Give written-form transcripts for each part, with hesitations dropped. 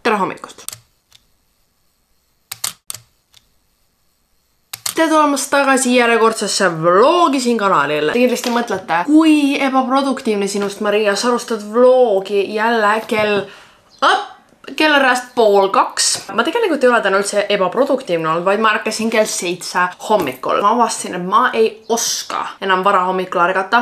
tere hommikust! Tere tulemast tagasi järjekordsesse vlogi siin kanalil. Te kindlasti mõtlete, kui ebaproduktiivne sinust, Maria, sa alustad vlogi jälle kell räst 1:30. Ma tegelikult ei ole täna üldse ebaproduktiivne olnud, vaid ma ärkasin kell 7 hommikul. Ma avastasin, et ma ei oska enam vara hommikul ärgata.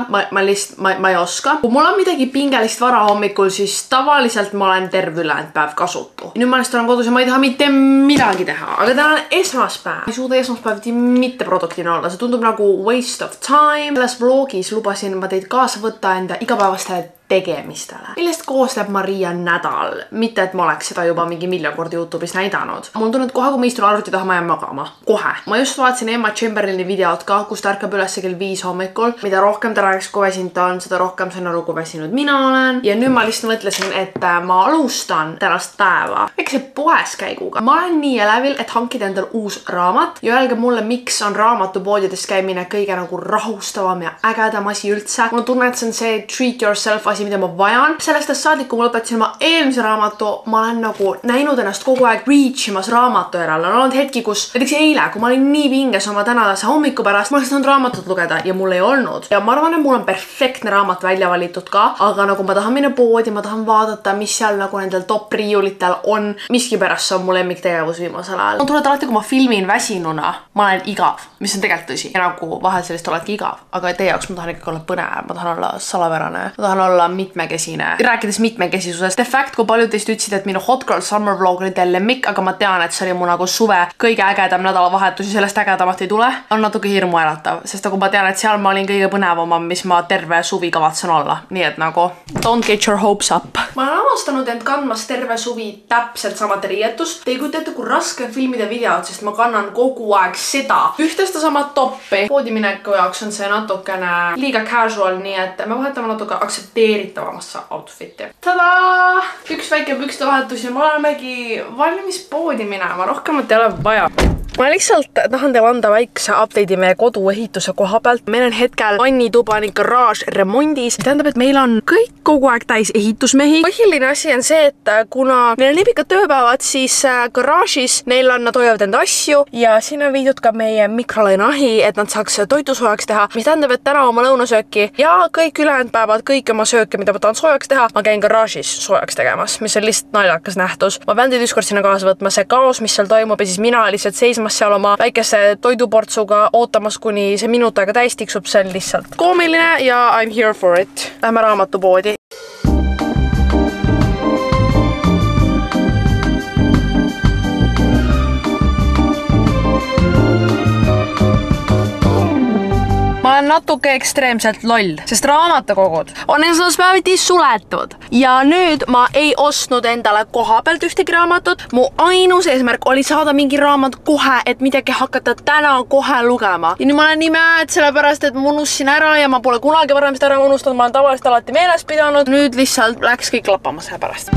Ma ei oska. Kui mul on midagi pingelist vara hommikul, siis tavaliselt ma olen terve ülejäänud päev kasutu. Nüüd ma olen kodus ja ma ei taha mitte midagi teha. Aga täna on esmaspäev. Ma ei suuda esmaspäeviti mitte produktiivne olla. See tundub nagu waste of time. Selles vlogis lubasin ma teid kaasa võtta enda igapäevastele tegemistele. Millest koosneb Maria nädal? Mitte, et ma oleks seda juba mingi miljon korda YouTube'is näidanud. Mul tunned kohe, kui ma istun arvuti taha, ma jään magama. Kohe. Ma just vaatasin Emma Chamberlaini videot ka, kus ta ärkab üles kell 5 hommikul. Mida rohkem ta räägiks, kui väsinud ta on, seda rohkem sain aru, kui väsinud mina olen. Ja nüüd ma lihtsalt mõtlesin, et ma alustan tänast päeva väikse poeskäiguga. Ma olen nii elevil, et hankida endal uus raamat. Ja öelge mulle, miks on raamatupoodides käimine kõige nagu rahustavam ja ägedam asi üldse. Mul tunnen, et see on see treat yourself mida ma vajan. Sellest saadik, kui ma lõpetasin oma eelmise raamatu, ma olen nagu näinud ennast kogu aeg reachimas raamatu järele. On olnud hetki, kus näiteks eile, kui ma olin nii pinges oma tänase hommiku pärast, ma oleks saanud raamatut lugeda ja mul ei olnud. Ja ma arvan, et mul on perfektne raamat välja valitud ka, aga nagu ma tahan minna poodi, ma tahan vaadata, mis seal nagu nendel top riiulitel on. Miskipärast see on mu lemmiktegevus viimasel ajal. Ma tunnen alati, kui ma filmin väsinuna, ma olen igav, mis on tegelikult tõsi. Ja nagu vahel sellist oledki igav, aga teie jaoks ma tahan ikkagi olla põnev, ma tahan olla salavärane, ma tahan olla mitmekesine. Rääkides mitmekesisusest, the fact, kui paljud teist ütlesid, et minu Hot Girl Summer vlog oli teil lemmik, aga ma tean, et see oli mu nagu suve kõige ägedam nädalavahetus ja sellest ägedamat ei tule, on natuke hirmuäratav, sest nagu ma tean, et seal ma olin kõige põnevamam, mis ma terve suvi kavatsen olla. Nii et nagu, don't get your hopes up. Ma olen avastanud end kandmas terve suvi täpselt samat riietust. Te ei kujuta ette, kui raske on filmida videot, sest ma kannan kogu aeg seda. Ühtesta samat toppi. Poodimineku jaoks on see natukene liiga casual, nii et me vahetame natuke aktsepteeritavamasse outfiti. Tadaa! Üks väike pükste vahetus ja ma olemegi valmis poodi minema. Rohkemat ei ole vaja. Ma lihtsalt tahan teile anda väikse update'i meie koduehituse koha pealt. Meil on hetkel vannituba ning garaaž remondis. Tähendab, et meil on kõik kogu aeg täis ehitusmehi. Põhiline asi on see, et kuna meil on nii pikad tööpäevad, siis garaažis nad hoiavad enda asju ja siin on viidud ka meie mikrolaineahi, et nad saaks toitu soojaks teha. Mis tähendab, et täna oma lõunasööki ja kõik ülejäänud päevad, kõik oma sööke, mida ma tahan soojaks teha, ma käin garaažis soojaks tegemas, mis on lihtsalt naljakas nähtus. Ma pean teid ükskord sinna kaasa võtma see kaos, mis seal toimub ja siis mina lihtsalt seismas seal oma väikese toiduportsuga ootamas, kuni see minut aega täis tiksub, see on lihtsalt koomiline ja I'm here for it. Lähme raamatupoodi. Ma olen natuke ekstreemselt loll, sest raamatukogud on esmaspäeviti suletud. Ja nüüd ma ei ostnud endale koha pealt ühtegi raamatut. Mu ainus eesmärk oli saada mingi raamat kohe, et midagi hakata täna kohe lugema. Ja nüüd ma olen nii määd sellepärast, et ma unustasin ära ja ma pole kunagi varem seda ära unustanud. Ma olen tavaliselt alati meeles pidanud. Nüüd lihtsalt läks kõik lappama selle pärast.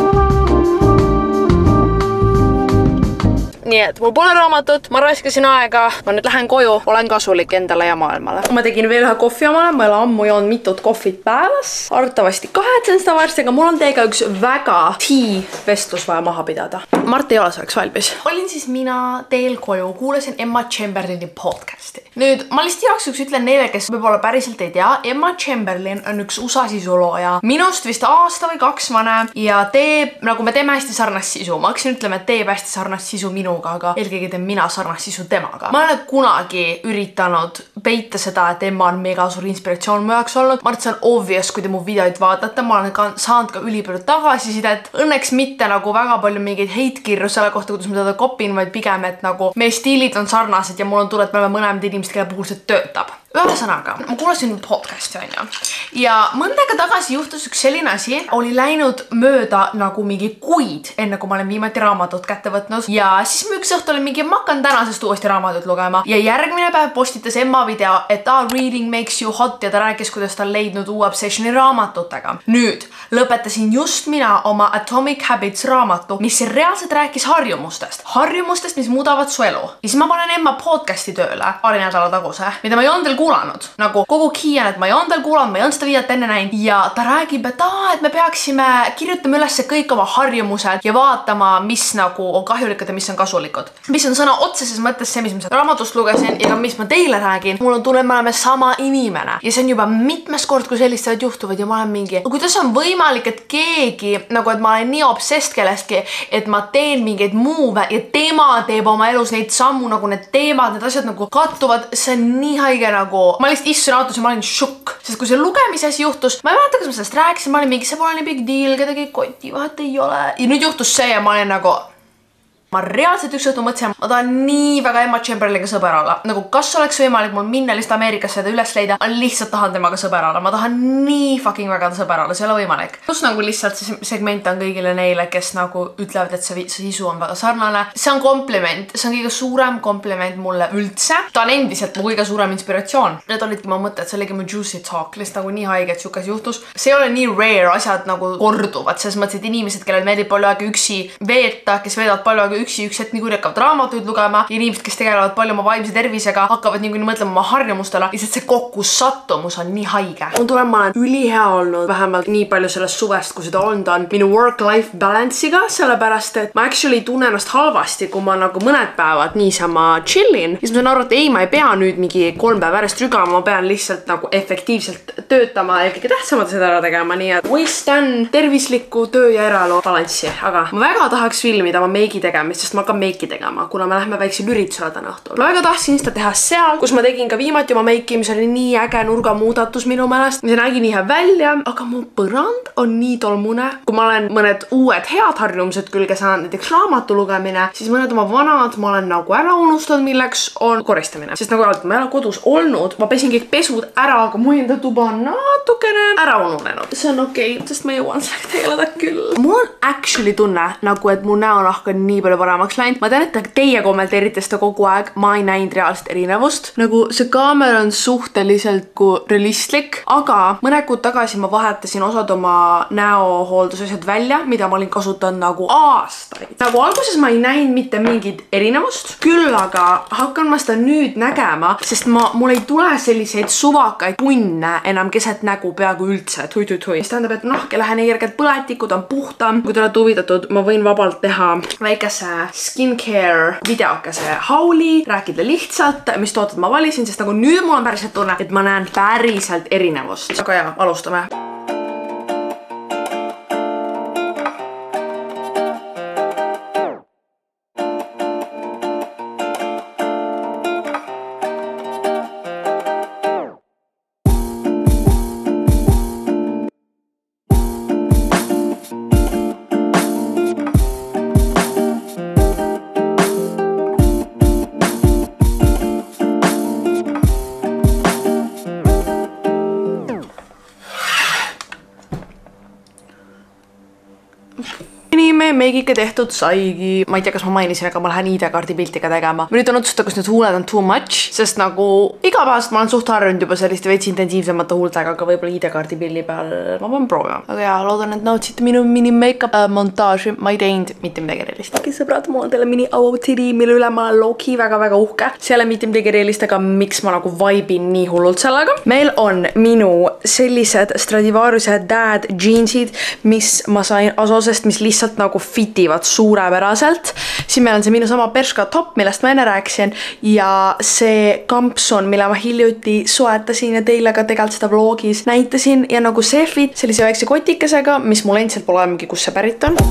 Nii et mul pole raamatut, ma raiskasin aega, ma nüüd lähen koju, olen kasulik endale ja maailmale. Ma tegin veel ühe kohvi omale, ma ei ole ammu joonud mitut kohvit päevas. Arvatavasti kahetsen seda varsti, aga mul on teiega üks väga vestlus vaja maha pidada. Mart ei ole selleks valmis. Olin siis mina teel koju, kuulasin Emma Chamberlaini podcasti. Nüüd, ma lihtsalt jaoks ütlen neile, kes võib-olla päriselt ei tea, Emma Chamberlain on üks USA sisulooja. Minust vist aasta või 2 vanem ja teeb, nagu me teeme hästi sarnast sisu. Ma hakkasin ütlema, et teeb hästi sarnast sisu minuga, aga eelkõige teen mina sarnast sisu temaga. Ma olen kunagi üritanud peita seda, et Emma on mega suur inspiratsioon mu jaoks olnud. Ma arvan, et see on obvious, kui te mu videoid vaatate. Ma olen saanud ka ülipalju tagasisidet. Õnneks mitte nagu väga palju mingeid heitkirju selle kohta, kuidas ma teda kopin, vaid pigem, et nagu meie stiilid on sarnased ja mul on tunne, et me oleme mõlemad inimesed, kelle puhul see töötab. Ühesõnaga, ma kuulasin podcasti on ju. Ja mõnda aega tagasi juhtus üks selline asi, oli läinud mööda nagu mingi kuid, enne kui ma olen viimati raamatut kätte võtnud. Ja siis ma üks õhtu olin mingi, ma hakkan tänasest uuesti raamatut lugema. Ja järgmine päev postitas Emma video, et reading makes you hot ja ta rääkis, kuidas ta on leidnud uue obsessioni raamatutega. Nüüd lõpetasin just mina oma Atomic Habits raamatu, mis reaalselt rääkis harjumustest, mis muudavad su elu. Ja siis ma panen Emma podcasti tööle paari nädala taguse, mida ma ei olnud veel kuulanud. Nagu kogu Kiian, et ma ei olnud veel kuulanud, ma ei olnud seda videot enne näinud ja ta räägib, et me peaksime kirjutama üles kõik oma harjumused ja vaatama, mis nagu on kahjulikud ja mis on kasulikud. Mis on sõna otseses mõttes see, mis ma raamatust lugesin ja ka mis ma teile räägin. Mul on tunne, et me oleme sama inimene ja see on juba mitmes kord, kui sellist asjad juhtuvad ja ma olen mingi, kuidas on võimalik, et keegi nagu, et ma olen nii obsessed kellestki, et ma teen mingeid moove ja tema teeb oma elus neid sammu, nagu need teemad, need asjad nagu kattuvad, see on nii haige nagu. Ma lihtsalt istusin autos ja ma olin šokk, sest kui see lugemise asi juhtus, ma ei mäleta, kas ma sellest rääkisin, ma olin mingi, see pole nii big deal, kedagi koti vahet ei ole. Ja nüüd juhtus see ja ma olin nagu, ma reaalselt üks õhtu mõtlesin, ma tahan nii väga Emma Chamberlainiga sõber olla. Nagu kas oleks võimalik mul minna lihtsalt Ameerikasse ja ta üles leida, ma lihtsalt tahan temaga sõber olla. Ma tahan nii fucking väga sõber olla, see ei ole võimalik. Plus nagu lihtsalt see segment on kõigile neile, kes nagu ütlevad, et see sisu on väga sarnane. See on kompliment, see on kõige suurem kompliment mulle üldse. Ta on endiselt mu kõige suurem inspiratsioon. Need olidki ma mõtted, see oligi mu juicy talk, lihtsalt nagu nii haige, et siukas juhtus. See ei ole nii rare, asjad nagu korduvad, selles mõttes, et inimesed, kellel meeldib palju aega üksi veeta, kes veedavad palju aega üksi, üks hetk niikuinii hakkavad raamatuid lugema ja inimesed, kes tegelevad palju oma vaimse tervisega, hakkavad niikuinii mõtlema oma harjumustele. Lihtsalt see kokkusattumus on nii haige. Mul tuleb, ma olen ülihea olnud vähemalt nii palju sellest suvest, kui seda olnud on minu work-life balance'iga, sellepärast et ma actually tunnen ennast halvasti, kui ma nagu mõned päevad niisama chillin. Siis ma saan aru, et ei, ma ei pea nüüd mingi 3 päeva järjest rügama, ma pean lihtsalt nagu efektiivselt töötama ja kõige tähtsamad seda ära tegema, nii et võistan tervislikku töö ja eraelu balanssi, aga ma väga tahaks filmida oma meigi tegemist, sest ma hakkan meiki tegema, kuna me lähme väiksel üritusele täna õhtul. Ma väga tahtsin seda teha seal, kus ma tegin ka viimati oma meiki, mis oli nii äge nurgamuudatus minu meelest. See nägi nii hea välja, aga mu põrand on nii tolmune. Kui ma olen mõned uued head harjumused külge saanud, näiteks raamatu lugemine, siis mõned oma vanad ma olen nagu ära unustanud, milleks on koristamine. Sest nagu öeldud, ma ei ole kodus olnud, ma pesin kõik pesud ära, aga mu enda tuba on natukene ära ununenud. See on okei, sest ma jõuan sellega tegeleda küll. Mul on actually tunne, nagu et mu näonahk on nii palju paremaks läinud. Ma tean, et teie kommenteerite seda kogu aeg, ma ei näinud reaalselt erinevust. Nagu see kaamera on suhteliselt realistlik, aga mõne kuud tagasi ma vahetasin osad oma näohooldusasjad välja, mida ma olin kasutanud nagu aastaid. Nagu alguses ma ei näinud mitte mingit erinevust, küll aga hakkan ma seda nüüd nägema, sest mul ei tule selliseid suvakaid punne enam keset nägu peaaegu üldse. Tui. Mis tähendab, et nahk ei lähe nii kergelt põletikud, on puhtam. Kui te olete huvitatud, ma võin vabalt teha väikese skincare videokese hauli, rääkida lihtsalt, mis tooted ma valisin, sest nagu nüüd mul on päriselt tunne, et ma näen päriselt erinevust. Aga ja, alustame. Meigiga tehtud saigi. Ma ei tea, kas ma mainisin, aga ma lähen ID-kaardi piltiga tegema. Ma nüüd on otsustada, kus need huuled on too much, sest nagu igapäevast ma olen suht harjunud juba selliste veits intensiivsemate huultega, aga võib-olla ID-kaardi pilli peal ma pean proovima. Aga jaa, loodan, et nautsite minu mini make-up montaaži. Ma ei teinud mitte midagi reaalist. Aga sõbrad, mul on teile mini OOTD, mille üle ma low-key väga uhke. See ei ole mitte midagi reaalist, aga miks ma nagu vaibin nii hullult sellega. Meil on minu sellised Stradivariuse dad jeansid, mis ma sain Asosest, mis lihtsalt nagu fitivad suurepäraselt. Siin meil on see minu sama Bershka top, millest ma enne rääkisin ja see kampson, mille ma hiljuti soetasin ja teile ka tegelikult seda vlogis näitasin ja nagu see fit sellise väikse kotikesega, mis mul endiselt pole mingi, kus see pärit on.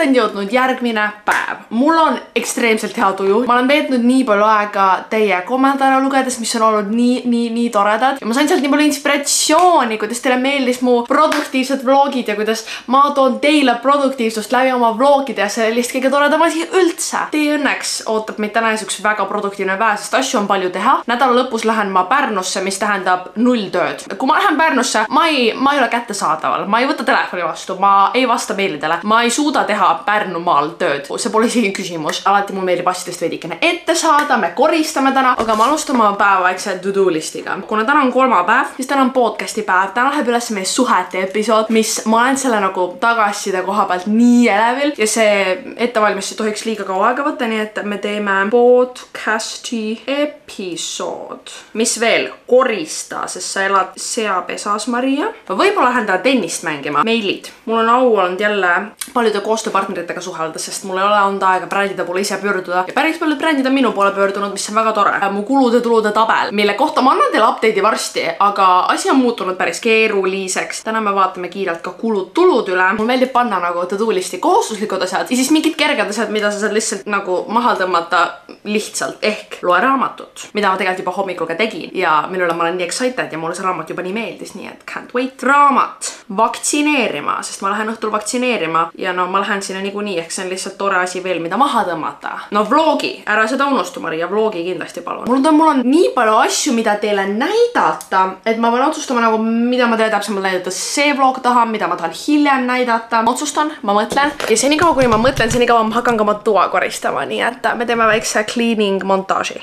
kätte on jõudnud järgmine päev. Mul on ekstreemselt hea tuju. Ma olen veetnud nii palju aega teie kommentaare lugedes, mis on olnud nii toredad. Ja ma sain sealt nii palju inspiratsiooni, kuidas teile meeldis mu produktiivsed vlogid ja kuidas ma toon teile produktiivsust läbi oma vlogide ja see oli lihtsalt kõige toredam asi üldse. Teie õnneks ootab meid täna üks väga produktiivne päev, sest asju on palju teha. Nädala lõpus lähen ma Pärnusse, mis tähendab 0 tööd. Kui ma lähen Pärnusse, ma ei ole kättesaadaval. Ma ei võta telefoni vastu, ma ei vasta meilidele. Ma ei suuda teha Pärnumaal tööd. See pole isegi küsimus. Alati mul meeldib asjadest veidikene ette saada, me koristame täna, aga ma alustan oma päeva väikse to-do listiga. Kuna täna on kolmapäev, siis täna on podcasti päev. Täna läheb üles meie suhete episood, mis ma olen selle nagu tagasiside koha pealt nii elevil ja see ettevalmistus ei tohiks liiga kaua aega võtta, nii et me teeme podcasti episood. Mis veel? Korista, sest sa elad seapesas, Maria. Ma võib-olla lähen täna tennist mängima. Meilid. Mul on au olnud jälle paljude koostööpartneritega suhelda, sest mul ei ole olnud aega brändide poole ise pöörduda. Ja päris paljud brändid on minu poole pöördunud, mis on väga tore. Mu kulude-tulude tabel, mille kohta ma annan teile update'i varsti, aga asi on muutunud päris keeruliseks. Täna me vaatame kiirelt ka kulud-tulud üle. Mul meeldib panna nagu to-do listi kohustuslikud asjad ja siis mingid kerged asjad, mida sa saad lihtsalt nagu maha tõmmata lihtsalt ehk loe raamatut, mida ma tegelikult juba hommikul ka tegin ja mille üle ma olen nii excited ja mulle see raamat juba nii meeldis, nii et can't wait. Raamat. Vaktsineerima, sest ma lähen õhtul vaktsineerima ja no ma lähen sinna niikuinii, ehk see on lihtsalt tore asi veel, mida maha tõmmata. No vlogi, ära seda unustu, Maria, vlogi kindlasti palun. Mul on nii palju asju, mida teile näidata, et ma pean otsustama nagu, mida ma teile täpsemalt näidata. See vlog tahan, mida ma tahan hiljem näidata. Ma otsustan, ma mõtlen ja senikaua, kuni ma mõtlen, senikaua ma hakkan ka oma toa koristama, nii et me teeme väikse cleaning montaaži.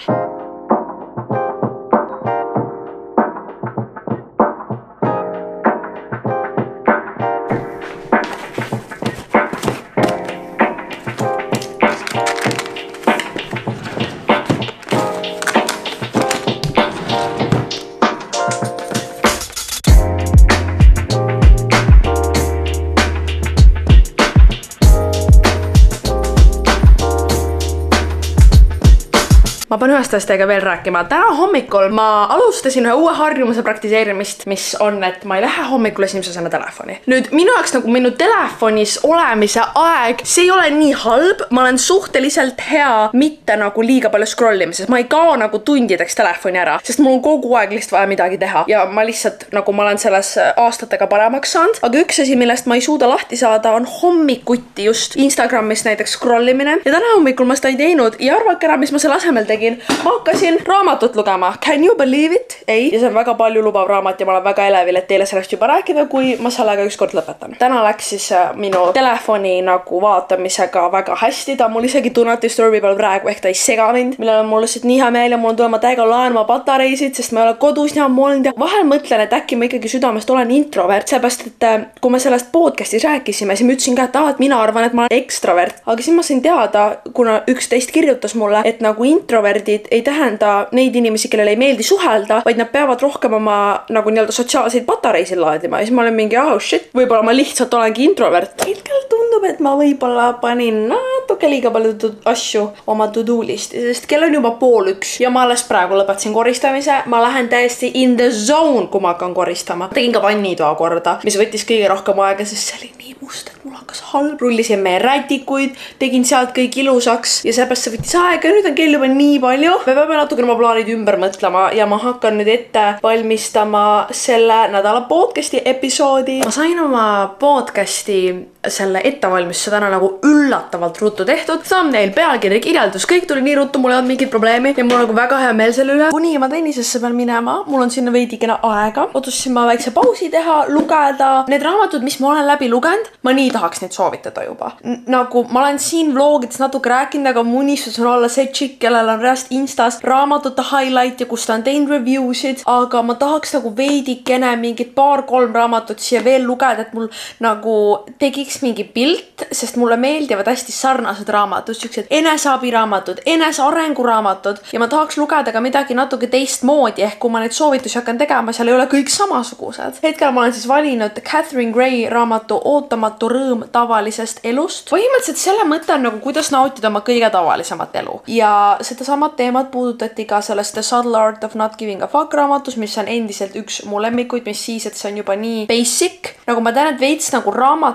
Ma pean ühest asjadega veel rääkima. Täna hommikul ma alustasin ühe uue harjumuse praktiseerimist, mis on, et ma ei lähe hommikul esimesena telefoni. Nüüd minu jaoks nagu minu telefonis olemise aeg, see ei ole nii halb. Ma olen suhteliselt hea mitte nagu liiga palju scrollimises. Ma ei kao nagu tundideks telefoni ära, sest mul on kogu aeg lihtsalt vaja midagi teha. Ja ma lihtsalt nagu ma olen selles aastatega paremaks saanud. Aga üks asi, millest ma ei suuda lahti saada, on hommikuti just Instagramis näiteks scrollimine. Ja täna hommikul ma seda ei teinud ja arvake ära, mis ma selle asemel tegin. Ma hakkasin raamatut lugema. Can you believe it? Ei. Ja see on väga palju lubav raamat ja ma olen väga elevil, et teile sellest juba rääkida, kui ma sellega ükskord lõpetan. Täna läks siis minu telefoni nagu vaatamisega väga hästi. Ta on mul isegi do not disturbi peal praegu, ehk ta ei sega mind. Millel on mul lihtsalt nii hea meel ja mul on tulema täiega laenma patareisid, sest ma ei ole kodus ja mõelnud ja vahel mõtlen, et äkki ma ikkagi südamest olen introvert, seepärast, et kui me sellest podcastis rääkisime, siis ma ütlesin ka, et mina arvan, et ma olen ekstrovert. Aga siis ma sain teada, kuna üks teist kirjutas mulle, et nagu introvert ei tähenda neid inimesi, kellele ei meeldi suhelda, vaid nad peavad rohkem oma nagu nii-öelda sotsiaalseid patareisid laadima. Ja siis ma olen mingi, oh shit, võib-olla ma lihtsalt olengi introvert. Hetkel tundub, et ma võib-olla panin natuke liiga palju asju oma to-do listi, sest kell on juba 12:30 ja ma alles praegu lõpetasin koristamise. Ma lähen täiesti in the zone, kui ma hakkan koristama. Tegin ka vannitoa korda, mis võttis kõige rohkem aega, sest see oli nii must, et mul hakkas halb. Rullisin meie rätikuid, tegin sealt kõik ilusaks ja seepärast see võttis aega ja nüüd on kell juba nii palju. Me peame natukene oma plaanid ümber mõtlema ja ma hakkan nüüd ette valmistama selle nädala podcasti episoodi. Ma sain oma podcasti selle ettevalmistuse täna nagu üllatavalt ruttu tehtud. Thumbnail, pealkiri, kirjeldus, kõik tuli nii ruttu, mul ei olnud mingit probleemi ja mul on nagu väga hea meel selle üle. Kuni ma tennisesse pean minema, mul on sinna veidikene aega. Otsustasin ma väikse pausi teha, lugeda need raamatud, mis ma olen läbi lugenud. Ma nii tahaks neid soovitada juba. Nagu ma olen siin vlogides natuke rääkinud, aga mu unistus on olla see chick, kellel on reast Instas raamatute highlight ja kus ta on teinud reviewsid, aga ma tahaks nagu veidikene mingid 2-3 raamatut siia veel lugeda, et mul nagu tegiks mingi pilt, sest mulle meeldivad hästi sarnased raamatud, siuksed eneseabiraamatud, enesearenguraamatud ja ma tahaks lugeda ka midagi natuke teistmoodi, ehk kui ma neid soovitusi hakkan tegema, seal ei ole kõik samasugused. Hetkel ma olen siis valinud Catherine Gray raamatu Ootamatu rõõm tavalisest elust. Põhimõtteliselt selle mõte on nagu, kuidas nautida oma kõige tavalisemat elu. Ja seda samat teemat puudutati ka sellest The Subtle Art of Not Giving a Fuck raamatus, mis on endiselt üks mu lemmikuid, mis siis, et see on juba nii basic. Nagu ma tean, et veits nagu raamatu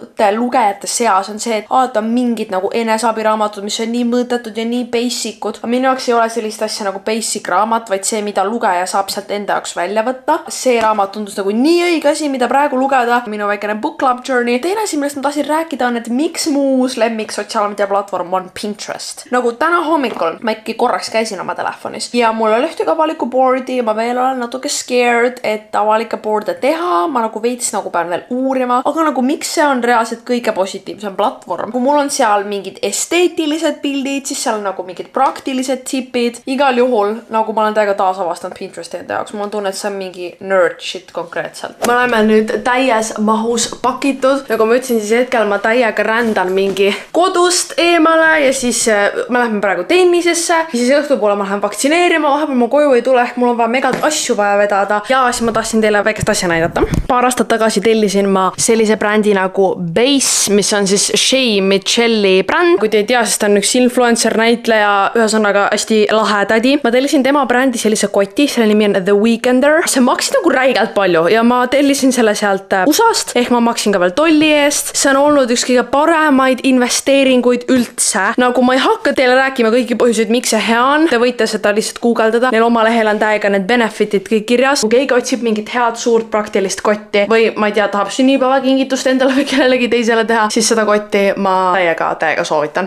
paljude lugejate seas on see, et vaata mingid nagu eneseabiraamatud, mis on nii mõõdetud ja nii basic'ud. Minu jaoks ei ole sellist asja nagu basic raamat, vaid see, mida lugeja saab sealt enda jaoks välja võtta. See raamat tundus nagu nii õige asi, mida praegu lugeda. Minu väikene book club journey. Teine asi, millest ma tahtsin rääkida on, et miks muus lemmik sotsiaalmeedia platvorm on Pinterest. Nagu täna hommikul ma ikkagi korraks käisin oma telefonis ja mul oli ühtegi avalikku boardi ja ma veel olen natuke scared, et avalikke board'e teha. Ma nagu veits nagu pean veel uurima, aga nagu miks see on reaalselt kõige positiivsem platvorm. Kui mul on seal mingid esteetilised pildid, siis seal on nagu mingid praktilised tipid. Igal juhul, nagu ma olen täiega taasavastanud Pinteresti enda jaoks, mul on tunne, et see on mingi nerd shit konkreetselt. Me oleme nüüd täies mahus pakitud. Nagu ma ütlesin, siis hetkel ma täiega rändan mingi kodust eemale ja siis me lähme praegu tennisesse. Ja siis õhtupoole ma lähen vaktsineerima, vahepeal ma koju ei tule, ehk mul on vaja megalt asju vaja vedada. Ja siis ma tahtsin teile väikest asja näidata. Paar aastat tagasi tellisin ma sellise brändi nagu Base, mis on siis Shea Michelli bränd. Kui te ei tea, siis ta on üks influencer näitleja, ühesõnaga hästi lahe tädi. Ma tellisin tema brändi sellise koti, selle nimi on The Weekender. See maksis nagu räigelt palju ja ma tellisin selle sealt USA-st, ehk ma maksin ka veel tolli eest. See on olnud üks kõige paremaid investeeringuid üldse. Nagu ma ei hakka teile rääkima kõiki põhjuseid, miks see hea on. Te võite seda lihtsalt guugeldada. Neil oma lehel on täiega need benefitid kõik kirjas. Kui keegi otsib mingit head suurt praktilist kotti või ma ei tea, tahab sünnipäevakingitust endale või kellelegi teisele teha, siis seda kotti ma täiega soovitan.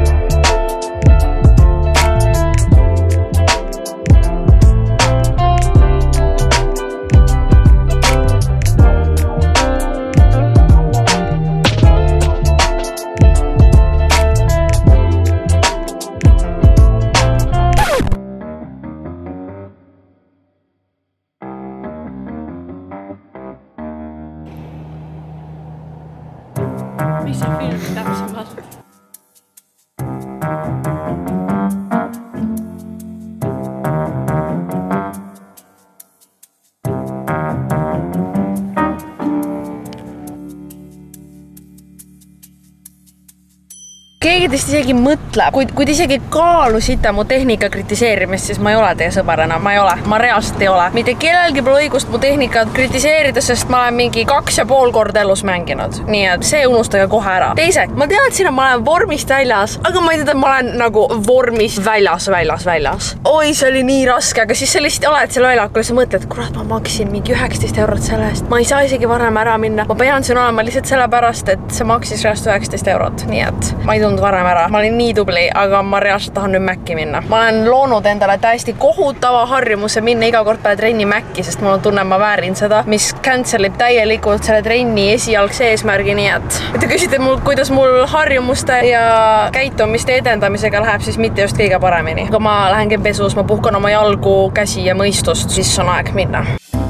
Mis see film täpsemalt? Keegi teist isegi mõtleb, kui te isegi kaalusite mu tehnika kritiseerimist, siis ma ei ole teie sõber enam, ma ei ole, ma reaalselt ei ole. Mitte kellelgi pole õigust mu tehnikat kritiseerida, sest ma olen mingi 2,5 korda elus mänginud. Nii et see unustage kohe ära. Teiseks, ma teadsin, et ma olen vormist väljas, aga ma ei tea, et ma olen nagu vormist väljas. Oi, see oli nii raske, aga siis sa lihtsalt oled seal väljakul ja sa mõtled, kurat, ma maksin mingi 19 eurot selle eest. Ma ei saa isegi varem ära minna. Ma pean siin olema lihtsalt sellepärast, et see maksis reaalselt 19 eurot. Nii et ma ei tulnud varem ära. Ma olin nii tubli, aga ma reaalselt tahan nüüd Mäkki minna. Ma olen loonud endale täiesti kohutava harjumuse minna iga kord peale trenni Mäkki, sest mul on tunne, ma väärin seda, mis cancelib täielikult selle trenni esialgse eesmärgi, nii et te küsite mul, kuidas mul harjumuste ja käitumiste edendamisega läheb, siis mitte just kõige paremini. Aga ma lähen käin pesus, ma puhkan oma jalgu, käsi ja mõistust, siis on aeg minna.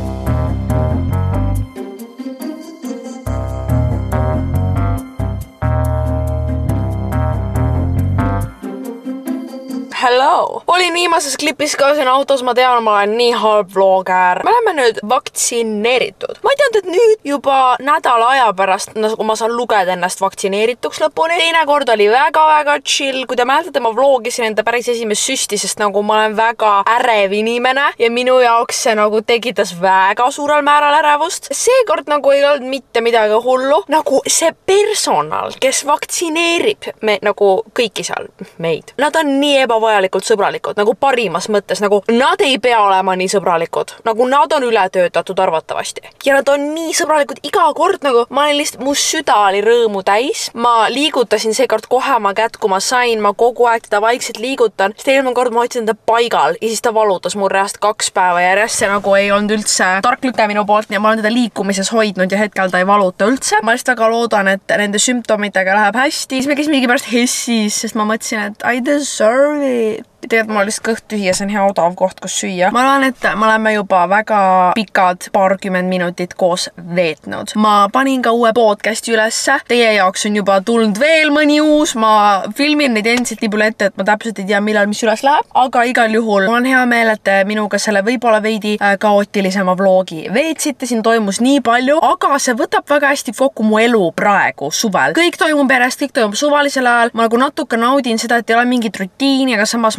Hello! Olin viimases klipis ka siin autos, ma tean, ma olen nii halb vlogger. Me oleme nüüd vaktsineeritud. Ma ei teadnud, et nüüd juba nädala aja pärast, kui ma saan lugeda ennast vaktsineerituks lõpuni. Teine kord oli väga chill. Kui te mäletate, ma vlogisin enda päris esimest süsti, sest nagu ma olen väga ärev inimene ja minu jaoks see nagu tekitas väga suurel määral ärevust. Seekord nagu ei olnud mitte midagi hullu. Nagu see personal, kes vaktsineerib nagu kõiki seal meid. Nad on nii ebavajalikult sõbralikud, nagu parimas mõttes, nagu nad ei pea olema nii sõbralikud, nagu nad on ületöötatud arvatavasti. Ja nad on nii sõbralikud iga kord, nagu ma olin lihtsalt, mu süda oli rõõmu täis. Ma liigutasin seekord kohe oma kätt, kui ma sain, ma kogu aeg teda vaikselt liigutan. Sest eelmine kord ma hoidsin ta paigal ja siis ta valutas mul reast 2 päeva järjest. See nagu ei olnud üldse tark lüke minu poolt ja ma olen teda liikumises hoidnud ja hetkel ta ei valuta üldse. Ma lihtsalt väga loodan, et nende sümptomitega läheb hästi. Siis me käisime mingipärast Hessis, sest ma mõtlesin, et I deserve it. Tegelikult ma olen lihtsalt kõht tühi ja see on hea odav koht, kus süüa. Ma arvan, et me oleme juba väga pikad paarkümmend minutit koos veetnud. Ma panin ka uue podcasti ülesse. Teie jaoks on juba tulnud veel mõni uus. Ma filmin neid endiselt nii palju ette, et ma täpselt ei tea, millal mis üles läheb. Aga igal juhul mul on hea meel, et minuga selle võib-olla veidi kaootilisema vlogi veetsite. Siin toimus nii palju, aga see võtab väga hästi kokku mu elu praegu suvel. Kõik toimub järjest, kõik toimub suvalisel ajal. Ma nagu natuke naudin seda, et ei ole mingit rutiini, aga samas ma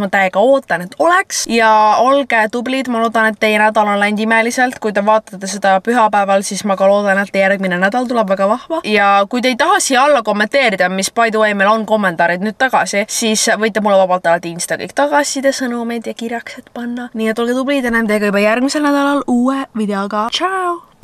ma täiega ootan, et oleks ja olge tublid, ma loodan, et teie nädal on läinud imeliselt, kui te vaatate seda pühapäeval, siis ma ka loodan, et järgmine nädal tuleb väga vahva ja kui te ei taha siia alla kommenteerida, mis by the way meil on kommentaarid nüüd tagasi, siis võite mulle vabalt alati Insta kõik tagasiside sõnumeid ja kirjaksed panna. Nii et olge tublid ja näeme teiega juba järgmisel nädalal uue videoga. Tšau!